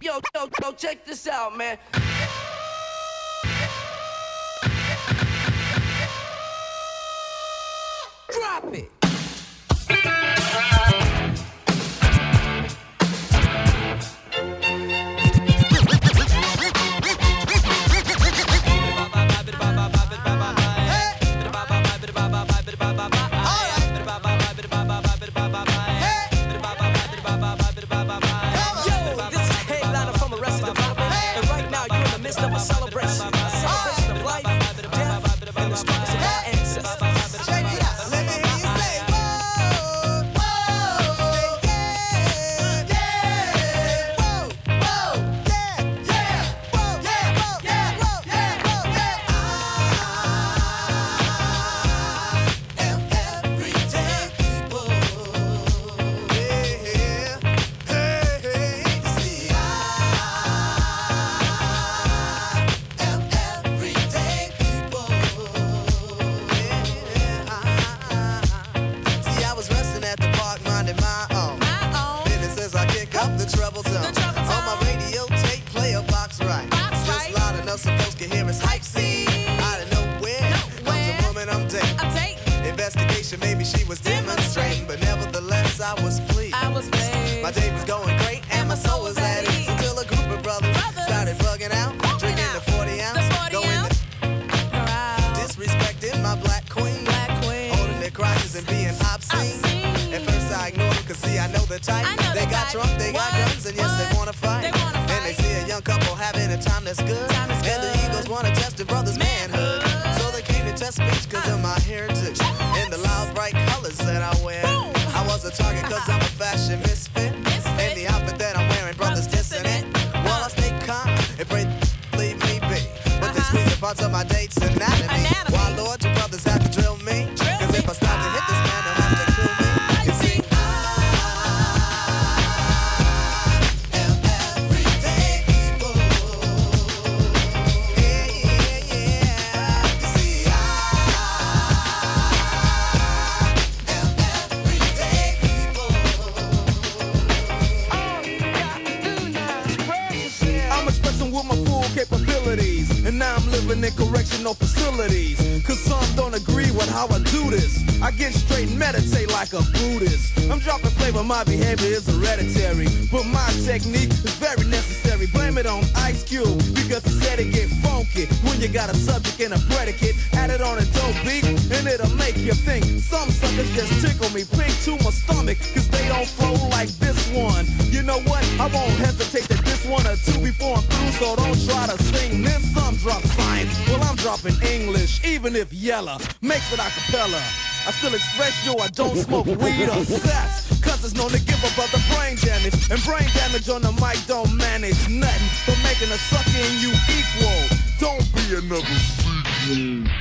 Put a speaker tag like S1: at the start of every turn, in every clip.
S1: Yo, check this out, man. Drop it.
S2: Of a celebration of life, death, and the struggles of our ancestors. Check it out. Let me hear you say, whoa, whoa, yeah, yeah, whoa, whoa, yeah, yeah, whoa, yeah, whoa, yeah, whoa, yeah, whoa, yeah. I am everyday people. Yeah, hey, hey, see, troublesome. On my radio tape, play a box right. Just loud enough so folks can hear us hype scene. Out of nowhere comes a woman I'm dating. Investigation, maybe she was demonstrating, but nevertheless I was pleased. My day was going great and my soul was at ease until a group of brothers started bugging out, drinking the 40 ounce, going disrespecting my black queen, holding their crotches and being obscene. At first I ignored them, cause see I know the type. They got drunk, they got guns, and yes they wanna fight. And they see a young couple having a time that's good. And the Eagles wanna test the brother's manhood. So they came to test speech cause of my heritage and the loud bright colors that I wear. I was a target cause I'm a fashion misfit. And the outfit that I'm wearing, brothers dissing it. While I stay calm and pray leave me be. But they squeeze the parts of my date's anatomy. Why Lord, you brothers have to drill me? Cause if I start to hit this man, they'll have to kill me. You see,
S3: capabilities, and now I'm living in correctional facilities. Cause some don't agree with how I do this. I get straight and meditate like a Buddhist. I'm dropping flavor, my behavior is hereditary, but my technique is very necessary. Blame it on Ice Cube, because he said it get funky when you got a subject and a predicate. Add it on a dope beat, and it'll make you think. Some suckers just tickle me pink to my stomach, cause they don't flow like this one. You know what? I won't hesitate to diss one or two before I'm through, so don't try to sing this. Some drop science, well I'm dropping English, even if Yella makes it a cappella. I still express yo, I don't smoke weed or sex, cause it's known to give a brother brain damage. And brain damage on the mic don't manage nothing but making a sucker in you equal. Don't be another freak.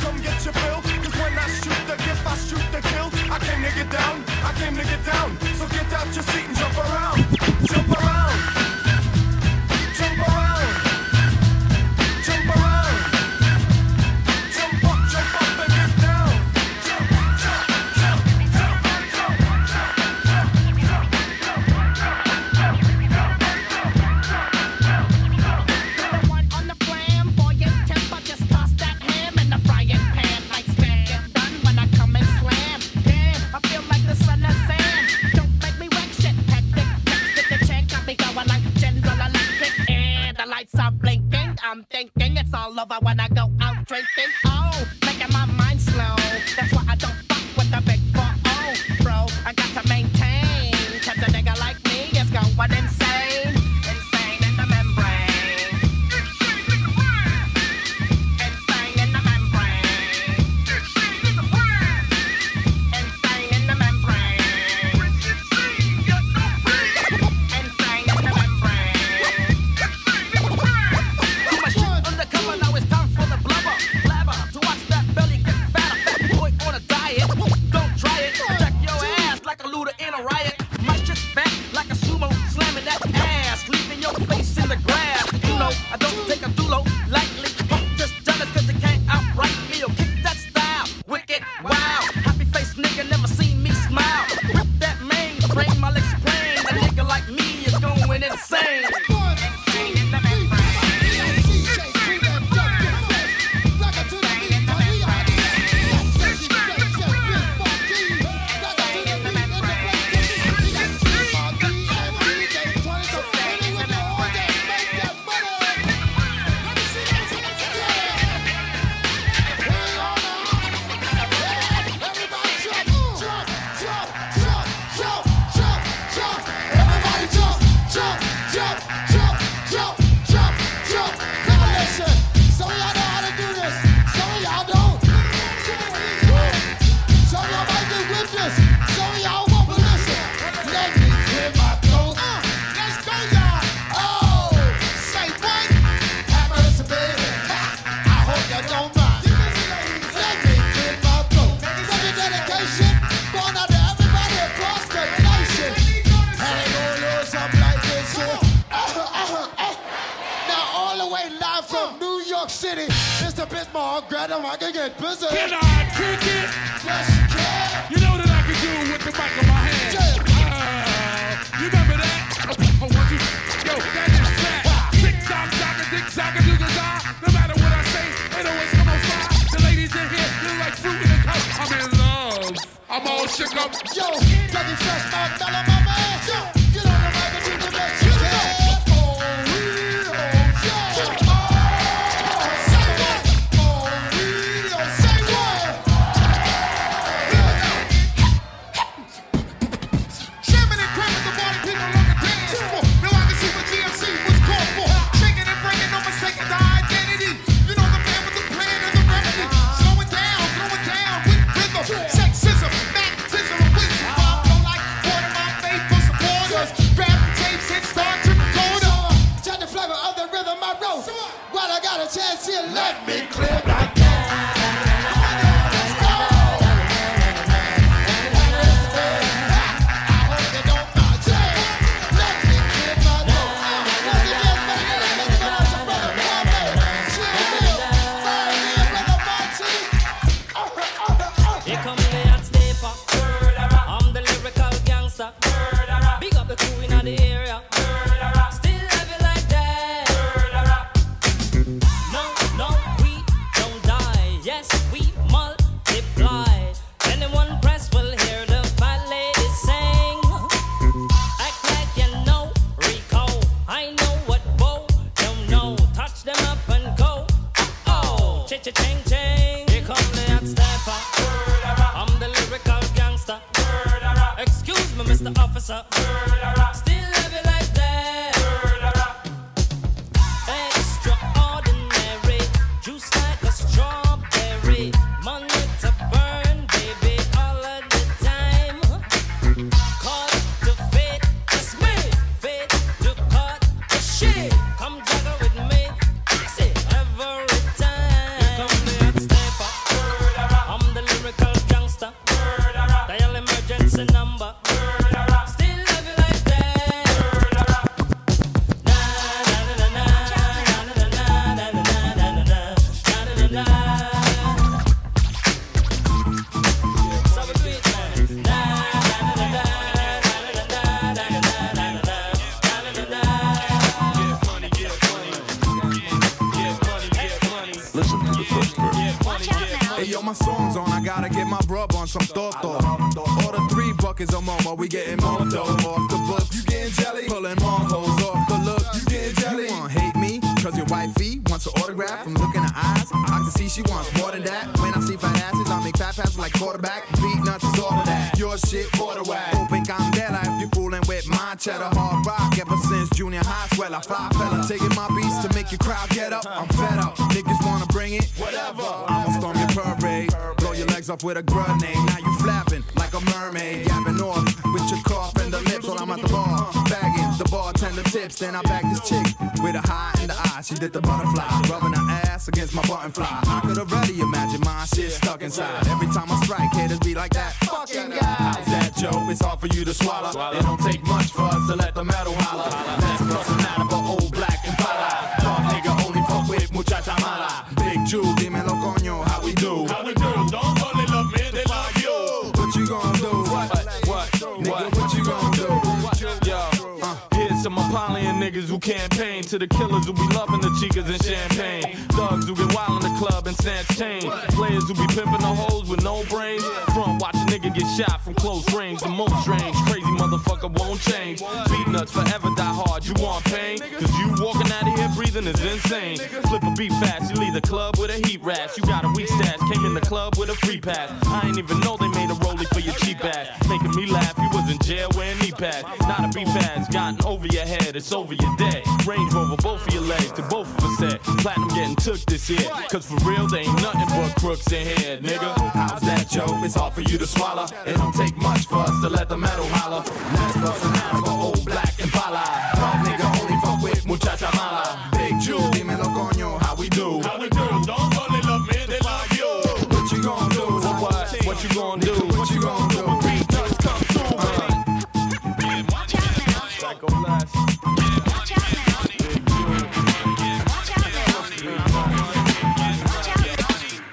S4: I came to get down, so get
S3: Lift up your seat and jump around. Jump around. Jump around. Jump around. Jump up and get down. Jump, jump, jump, jump, jump,
S4: The one on the flamboyant temper, just toss that ham in the frying pan. Like spam, get done when I come and slam. Damn, I feel like the son of Sam. Don't make me wreck shit, hectic. Next to the check, got me going like General Electric. And the lights are blinking. I'm thinking it's all over when I go out drinking. Oh, making my mind slow. That's why I don't fuck with the big 4-0, bro. I got to maintain, cause a nigga like me is going insane. Insane in the membrane. Insane in the membrane. Insane in the membrane. Insane in the membrane.
S1: Too much shit undercover, now it's time for the blubber. Blabber, to watch that belly get fatter. Fat boy on a diet, don't try it. Jack your ass like a looter in a riot. My shit's fat like a sumo, slamming that ass, leaving your face in the grass. You know, I don't take a dulo lightly. Just jealous cause they can't outright me. Or kick that style, wicked, wow. Happy face nigga, never seen me smile. Rip that mainframe, I'll explain. A nigga like me is going insane.
S4: Insane in the membrane.
S5: City, Mr. Bismarck, grab him, I can get busy.
S3: Can I kick it?
S5: Yes, you can.
S3: You know that I can do it with the mic in my hand. You remember that? Oh, 1, 2, yo, that is fat. Tick-tock, tick-tock, no matter what I say, it always come on fire. The ladies in here, you're like fruit in a cup. I'm in love. I'm all shook up.
S5: Yo, Dougie Fresh, my fella, my man. Yo, get on the mic and do the best you can.
S4: Sexism, magnetism, wisdom, I'm like one of my faithful supporters. Grab the tapes, hit start to record on.
S5: Check the flavor of the rhythm I wrote. While I got a chance here, let me clear my throat.
S6: Big up the crew in the area. Still have it like that. No, we don't die. Yes, we multiply. Anyone press will hear the fat lady sing. Act like you know Rico. I know what Bo don't know. Touch them up and go. Oh, ching-ching. Here come the hot stepper. I'm the lyrical gangster. Excuse me, Mr. Officer. Still have it like that. Extraordinary. Juice like a strawberry. Money to burn, baby, all of the time. Cut to fit, it's me. Fit to cut the shit. Come juggle with me. Fix it every time. Here come the hot stepper. I'm the lyrical gangster. Dial emergency number. Still
S3: yo, my song's on. I gotta get my brub on some Toto. Order 3 buckets of Momo, we getting more dough. Off the books, you getting jelly? Pulling more hoes off the look, you getting jelly? You wanna hate me? Cause your wifey wants an autograph from looking at eyes. I can see she wants more than that. When I see fat asses, I make fat passes like quarterback. Beat nuts is all of that. Your shit, quarter whack. Open candela if you fooling with my cheddar. Hard rock ever since junior high. Swell, I fly fella. Taking my beats to make your crowd get up. I'm fed up. Niggas wanna bring it? Whatever. I'ma storm your parade. Blow your legs off with a grenade. Now you flapping like a mermaid. Yapping off with your cough and the lips while I'm at the bar. Bagging the bartender tips. Then I bag this chick with a high in the eye. She did the butterfly. Rubbing her ass against my button fly. I could already imagine my shit stuck inside. Every time I strike, haters be like that. Fucking guy. How's that, Joe? It's hard for you to swallow. It don't take much for us to let the metal holler. Let's bust an out of an old black and pala. Talk nigga only fuck with muchacha mala. Big Jew, dímelo coño, how we do? How we do? Don't only love me, they love you. What you gonna do? What? Nigga, what you gonna do? Yo, here's some Apollyon niggas who campaign to the killers who be loving the chicas and champagne. Thugs who get wild in the club and snatch chain. Players who be pimping the hoes with no brains. Front watch a nigga get shot from close range. The most strange, crazy motherfucker won't change. Beat nuts forever die hard, you want pain? Cause you walking out of here breathing is insane. Flip a beat fast, you leave the club with a heat rash. You got a weak stash, came in the club with a free pass. I ain't even know they made a rollie for your cheap ass. Making me laugh, you was in jail wearing knee pads. Not a beat fast, gotten over your head, it's over your dead. Range Rover, both of your legs, to both of us said. Platinum getting took this year. Cause for real, they ain't nothing but crooks in here, nigga. How's that, Joe? It's hard for you to swallow. It don't take much for us to let the metal holler. Let's bust an out of an old black and pala. Talk nigga only fuck with muchacha mala. Big Jew, dímelo coño, how we do? How we do? Don't only love me, they love you. What you gonna do? What you gonna do? What you gonna do? Beat nuts come through, man.
S4: Watch out now.
S3: Psycho blast.
S4: Watch out now. Watch out now. Watch out now.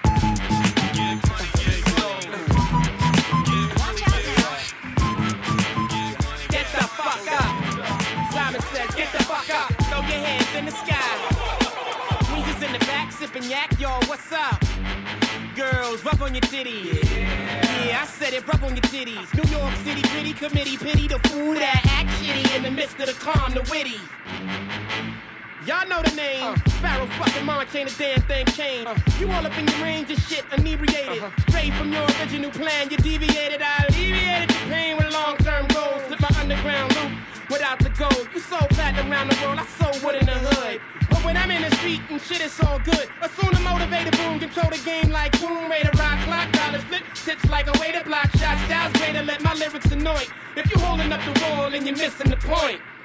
S4: Get the fuck up. Simon says, get the fuck up. Throw your hands in the sky. Weezer's in the back, sipping yak, y'all, what's up? Girls, rub on your titties. Yeah, I said it, rub on your titties. New York City Pretty Committee, pity the fool that act shitty in the midst of the calm, the witty. Y'all know the name. Pharaoh fucking March ain't a damn thing changed. You all up in your range of shit, inebriated. Straight from your original plan, you deviated. I alleviated your pain with long-term goals. Slip my underground loop without the gold. You sold platinum around the world, I sold wood in the hood. But when I'm in the street and shit, it's all good. Assume the motivated boom, control the game like boom. Ready to rock, clock, dollars flip, tips like a way to block shots. Styles greater, let my lyrics annoy. If you holding up the wall and you're missing the point.